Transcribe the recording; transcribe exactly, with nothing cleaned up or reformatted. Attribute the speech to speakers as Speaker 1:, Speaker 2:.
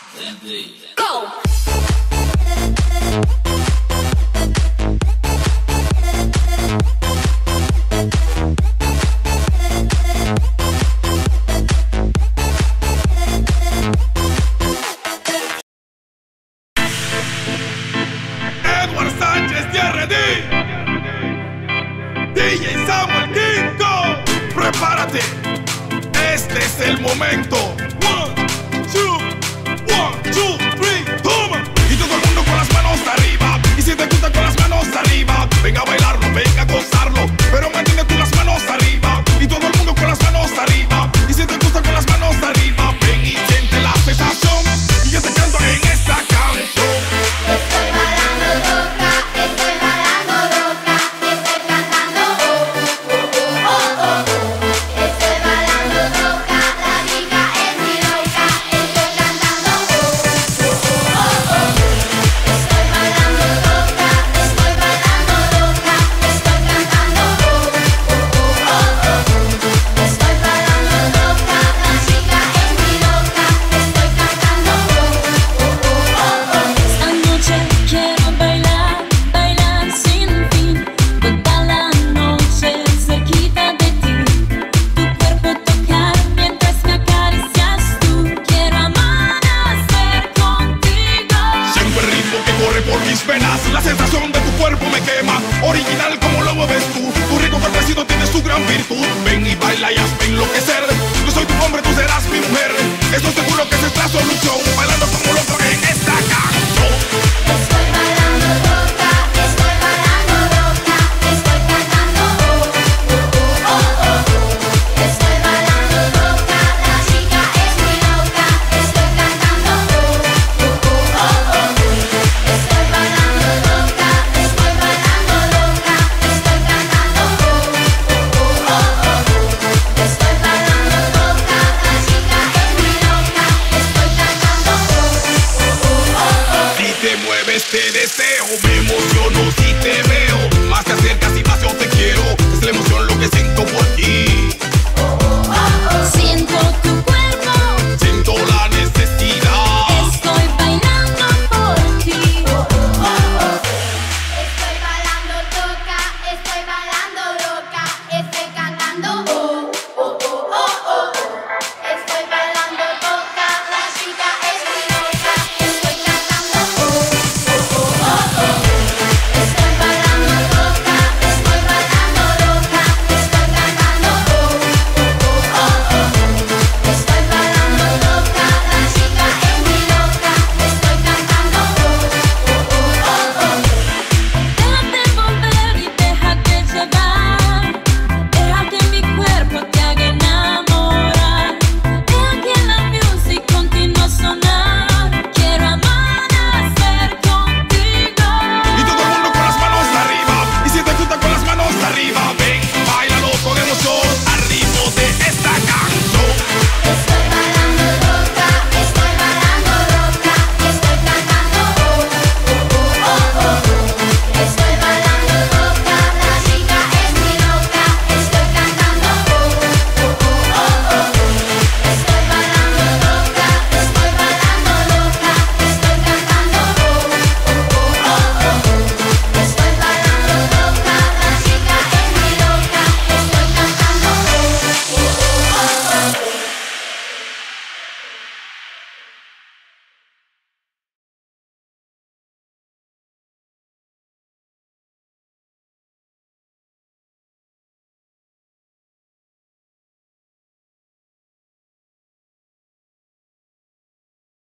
Speaker 1: Go!
Speaker 2: Edward Sánchez D R D, D J Samuel Quinto, prepárate, este es el momento. One, two, one, two, three, toma. Y todo el mundo con las manos arriba. Y si te gusta con las manos arriba, venga a bailarlo, venga a gozarlo, pero mantiene tú las manos arriba. Y todo el mundo con las manos arriba. Y si te gusta con las manos arriba, ven y siente la sensación. Y yo te canto en esta canción.
Speaker 3: Estoy bailando loca, estoy bailando loca, estoy cantando oh, oh, oh, oh, oh. Estoy bailando loca, la chica es mi loca, estoy cantando oh, oh, oh, oh. Estoy bailando loca, estoy bailando loca, estoy cantando oh, oh, oh, oh. Estoy bailando loca, la chica es mi loca, estoy cantando oh, oh, oh, oh.
Speaker 4: Esta noche quiero bailar, bailar sin fin, toda la noche cerquita de ti. Tu cuerpo tocar mientras me acaricias tú. Quiero amanecer contigo.
Speaker 2: Siento el ritmo que corre por mis venas, la sensación de tu cuerpo me quema, original como lo mueves tú. Tu rico cuerpecito tiene su gran virtud. Ven y baila y hazme enloquecer. Yo soy tu hombre, tú serás mi mujer. Estoy seguro que esa es la solución. Bailando como loco en esta canción.
Speaker 3: Estoy bailando loca, estoy bailando loca, estoy cantando oh, oh, oh, oh. Estoy bailando loca, la chica es mi loca, estoy cantando oh, oh, oh, oh. Estoy bailando loca, estoy bailando loca, estoy cantando oh, oh, oh, oh. Estoy bailando loca, la chica es mi loca, estoy cantando oh, oh, oh, oh.
Speaker 2: Si te mueves te deseo, me emociono.